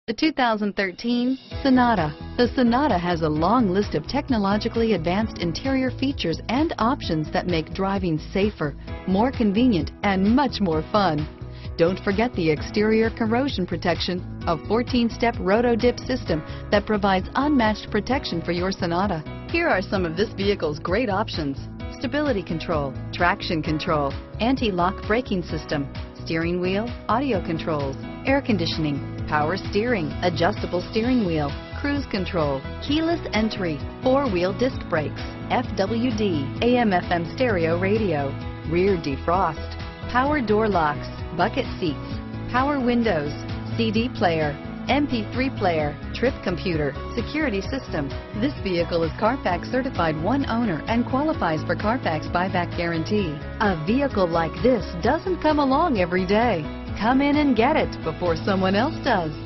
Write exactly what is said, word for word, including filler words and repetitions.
The two thousand thirteen Sonata. The Sonata has a long list of technologically advanced interior features and options that make driving safer, more convenient, and much more fun. Don't forget the exterior corrosion protection, a fourteen step roto-dip system that provides unmatched protection for your Sonata. Here are some of this vehicle's great options: stability control, traction control, anti-lock braking system, steering wheel audio controls, air conditioning, power steering, adjustable steering wheel, cruise control, keyless entry, four-wheel disc brakes, F W D, A M F M stereo radio, rear defrost, power door locks, bucket seats, power windows, C D player, M P three player, trip computer, security system. This vehicle is Carfax certified one owner and qualifies for Carfax buyback guarantee. A vehicle like this doesn't come along every day. Come in and get it before someone else does.